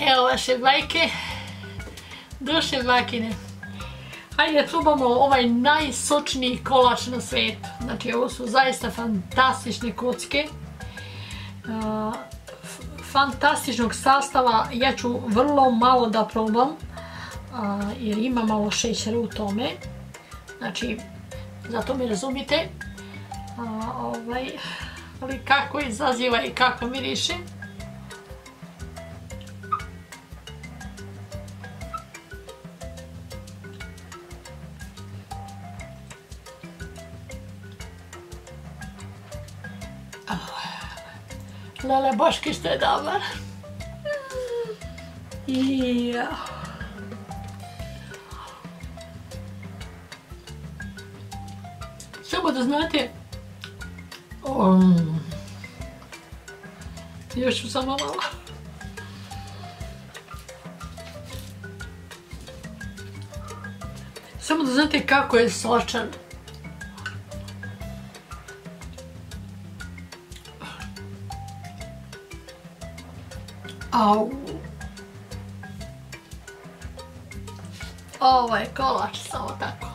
Evo vaše bajke, duše bakine. Hajde da probamo ovaj najsočniji kolač na svijetu. Znači ovo su zaista fantastične kocke. Fantastičnog sastava. Ja ću vrlo malo da probam jer ima malo šećera u tome. Znači, zato me razumite. Ali kako izaziva i kako miriše. Lele Boški što je dobar. Samo da znate, još ću samo malo. Samo da znate kako je sočan. Au. Ovo je kolač, samo tako.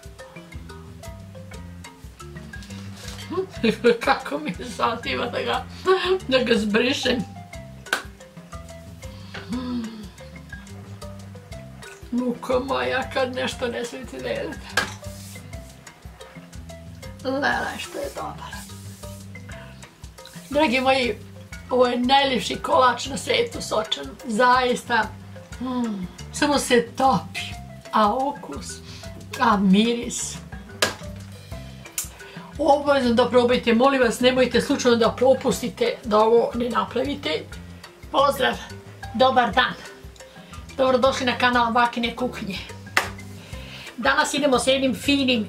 Kako mi je zativa da ga zbrišem. Muko moja, kad nešto ne smijete da jedete. Lele, što je dobar. Dragi moji, ovo je najljepši kolač na svijetu, sočan. Zaista. Samo se topi. A okus, a miris. Obavezno da probajte, molim vas, nemojte slučajno da propustite da ovo ne napravite. Pozdrav, dobar dan. Dobrodošli na kanal Bakine kuhinje. Danas idemo s jednim finim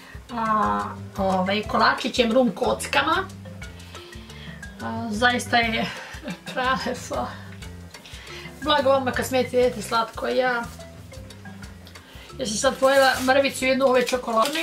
kolačićem rum kockama. Zaista je prelepo. Blago vama kad smijete jedeti slatko. Ja sam sad pojela mrvicu jednu ove čokoladne.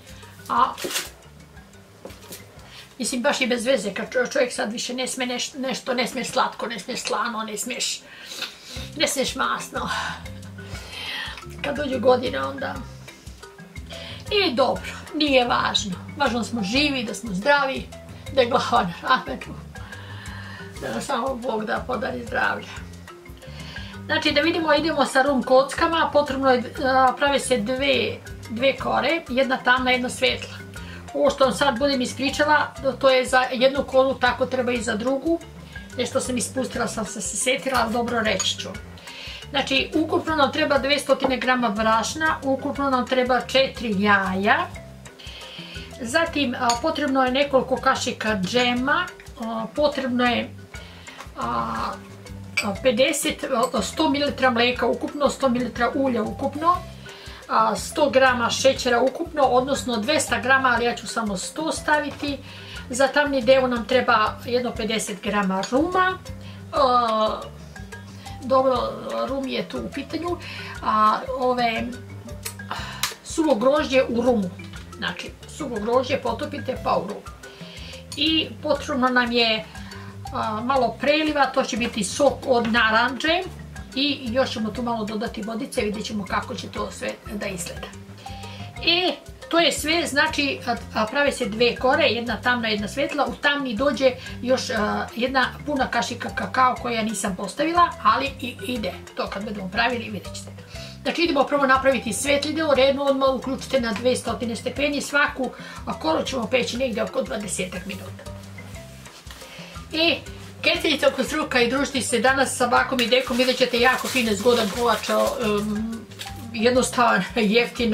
Mislim baš i bez veze kad čovjek sad više ne smije nešto, ne smiješ slatko, ne smiješ slano, ne smiješ masno. Kad dođu godine onda... I dobro, nije važno. Važno smo živi, da smo zdravi, da je glava na ramenu. Da nam samo Bog da podari zdravlje. Znači da vidimo, idemo sa rum kockama. Potrebno je, prave se dve kore, jedna tamna, jedna svetla. Ovo što vam sad budem ispričala, to je za jednu koru, tako treba i za drugu. Nešto sam ispustila, sam se setila, ali dobro reći ću. Znači, ukupno nam treba 200 grama brašna, ukupno nam treba 4 jaja. Zatim, potrebno je nekoliko kašika džema, potrebno je 100 ml mlijeka ukupno, 100 ml ulja ukupno, 100 grama šećera ukupno, odnosno 200 grama, ali ja ću samo 100 staviti. Za tamni deo nam treba jedno 50 grama ruma. Dobro, rum je tu u pitanju. Suvo grožđe u rumu. Znači, suvo grožđe potopite pa u rum. I potrebno nam je malo preliva, to će biti sok od naranđe. I još ćemo tu malo dodati vodice, vidjet ćemo kako će to sve da izgleda. To je sve, znači prave se dve kore, jedna tamna, jedna svetla. U tamni dođe još jedna puna kašika kakao koju ja nisam postavila, ali ide. To kad budemo pravili vidjet ćete. Znači idemo prvo napraviti svetli deo, redno odmah uključite na 200 stepeni, svaku koru ćemo peći negdje oko 20 minuta. Keceljica oko struka i družiti se danas sa bakom i dekom, vidjet ćete jako fine, zgodan kolač, jednostavan, jeftin,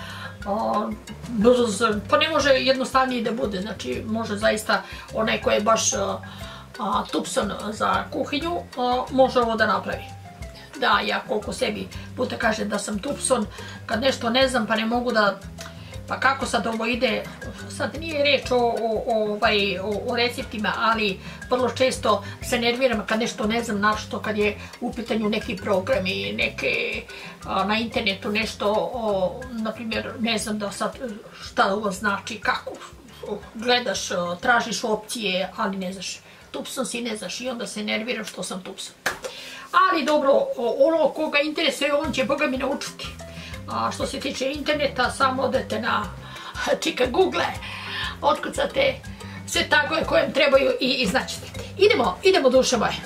brz, pa ne može jednostavnije da bude, znači može zaista onaj ko je baš tupson za kuhinju, može ovo da napravi. Da, ja koliko sebi puta kažem da sam tupson, kad nešto ne znam pa ne mogu da... Pa kako sad ovo ide, sad nije reč o receptima, ali vrlo često se nerviram kad nešto ne znam, našto kad je u pitanju neki programi, neke na internetu nešto, naprimjer ne znam da sad šta ovo znači, kako gledaš, tražiš opcije, ali ne znaš tupsom si ne znaš i onda se nerviram što sam tupsom. Ali dobro, ono koga interesuje, on će Boga mi naučiti. A što se tiče interneta, samo odete na čika Google, otkucate sve tagove koje trebaju i iznaćete. Idemo duše moje.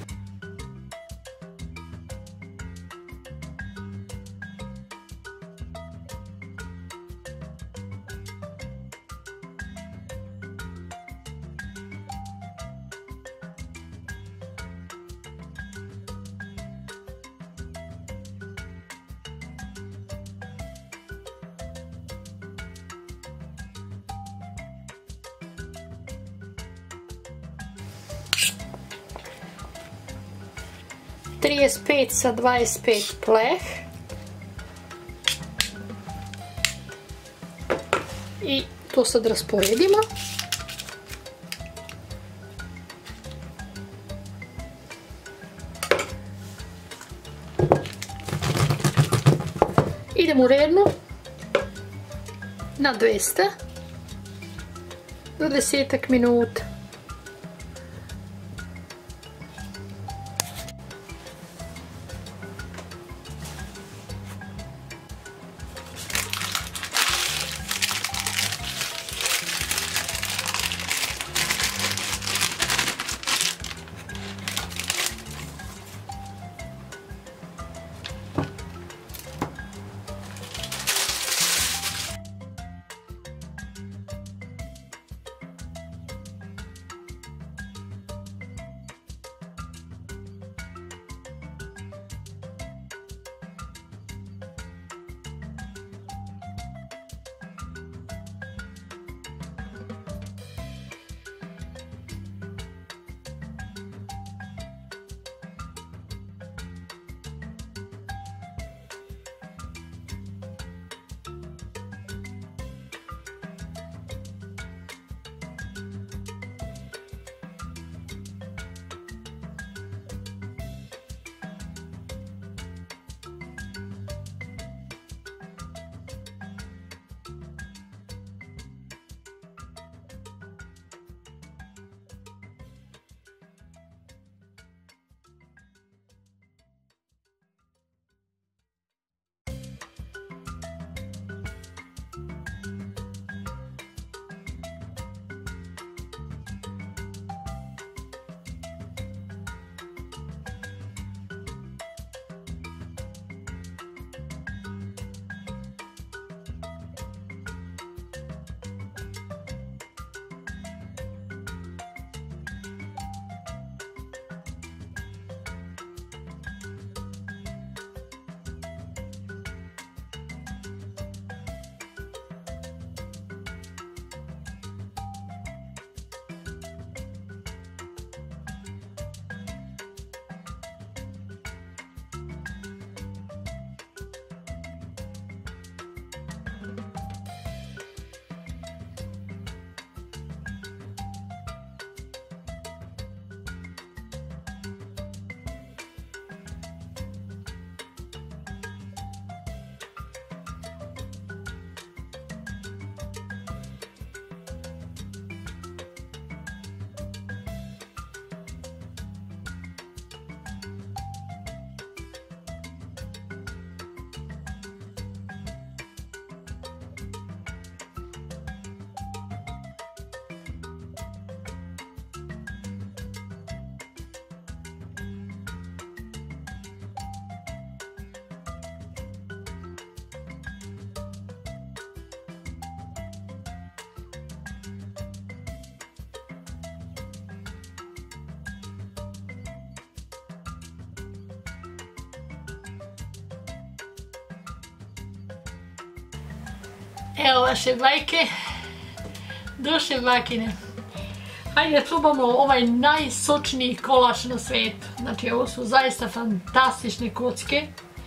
...35 sa 25 pleh. I to sad rasporedimo. Idemo u rednu na 200 za 10 minuta. Evo vaše bajke, duše bakine. Hajde probamo ovaj najsočniji kolač na svijetu. Znači ovo su zaista fantastične kocke.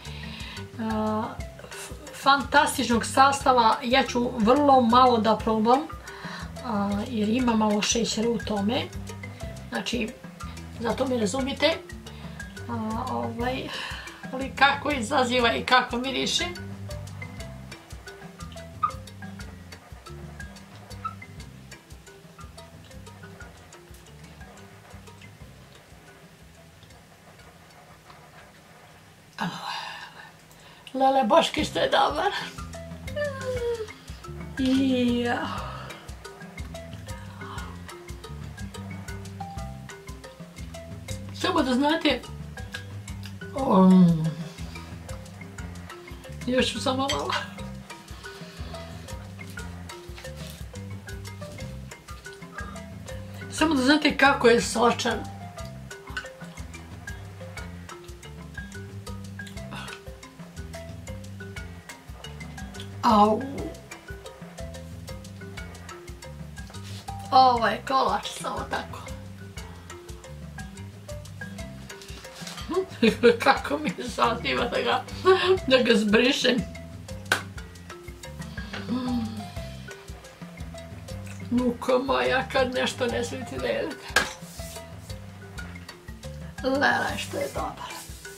Fantastičnog sastava, ja ću vrlo malo da probam jer ima malo šećera u tome. Znači, zato me razumite. Ali kako izaziva i kako miriše. Lele Boški što je dobar. Ja. Samo da znate, još ću samo malo. Samo da znate kako je sočan. Au. Ovo je kolač, samo tako. Kako mi je sativa da ga zbrišem. Muko moja, kad nešto ne smijete da jedete. Lele što je dobar.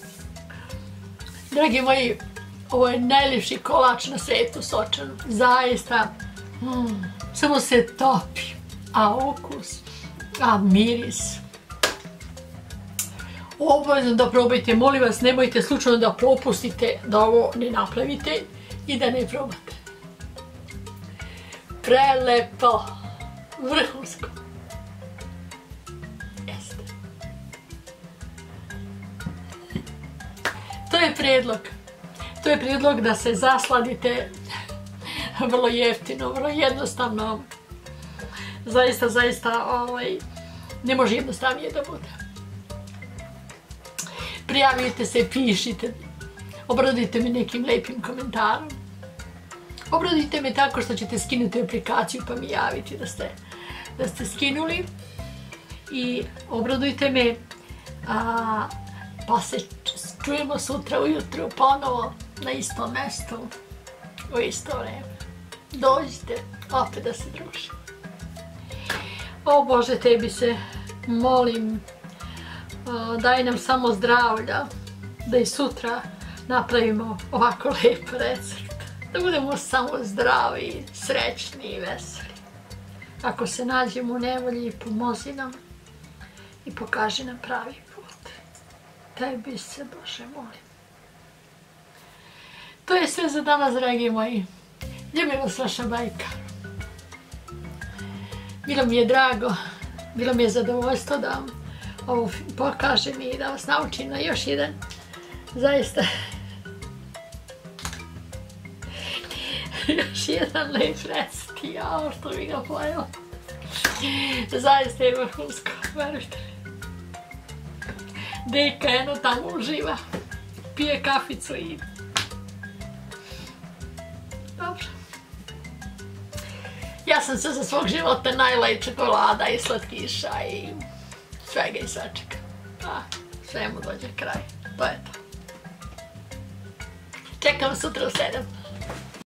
Dragi moji, ovo je najljepši kolač na svijetu, sočan. Zaista, samo se topi. A okus, a miris. Obavezno da probajte, molim vas, nemojte slučajno da propustite da ovo ne napravite i da ne probate. Prelepo, vrhunsko. Jeste. To je prijedlog. To je prijedlog da se zasladite vrlo jeftino, vrlo jednostavno. Zaista, ne može jednostavnije da bude. Prijavite se, pišite, obradite me nekim lepim komentarom. Obradite me tako što ćete skinuti aplikaciju pa mi javiti da ste skinuli. I obradujte me, pa se čujemo sutra ujutro ponovo na istom mjestu, u isto vreme. Dođite opet da se družimo. O Bože, tebi se molim, daj nam samo zdravlja, da i sutra napravimo ovako lijep recept. Da budemo samo zdravi, srećni i veseli. Ako se nađemo u nevolji, pomozi nam i pokaži nam pravi put. Tebi se, Bože, molim. To je sve za danas, dragi moji. Ljubim vas, vaša bajka. Bilo mi je drago, bilo mi je zadovoljstvo da vam ovo pokažem i da vas naučim na još jedan, zaista, još jedan lep recept, jao što mi ga pojela. Zaista je vrhunsko, verujte mi. Deka jedno tamo uživa, pije kaficu i... Dobro. Ja sam se za svog života najela i čokolada i slatkiša i svega i svačega. Sve mu dođe kraj. To je to. Čekam sutra u 7.